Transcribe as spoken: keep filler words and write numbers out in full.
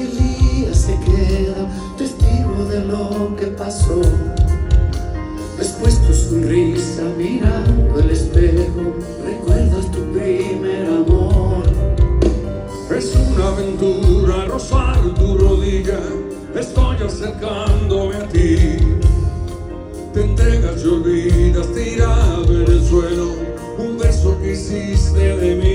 que el día se queda testigo de lo que pasó. Después tu sonrisa mirando el espejo, recuerdas tu primer amor. Es una aventura rozar tu rodilla, estoy acercándome a ti. Te entregas y olvidas tirado en el suelo un beso que hiciste de mí.